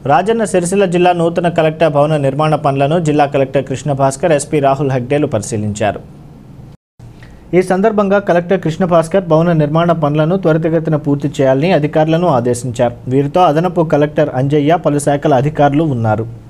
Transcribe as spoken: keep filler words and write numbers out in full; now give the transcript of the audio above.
రాజన్న సిరిసిల్ల జిల్లా నూతన కలెక్టర్ భవన నిర్మాణ పనులను జిల్లా కలెక్టర్ కృష్ణ భాస్కర్, ఎస్పీ రాహుల్ హగ్డేలు పరిశీలించారు. ఈ సందర్భంగా కలెక్టర్ కృష్ణ భాస్కర్ భవన నిర్మాణ పనులను త్వరితగతిన పూర్తి చేయాలని అధికారులను ఆదేశించారు. వీరితో అదనపు కలెక్టర్ అంజయ్య, పలు శాఖల అధికారులు ఉన్నారు.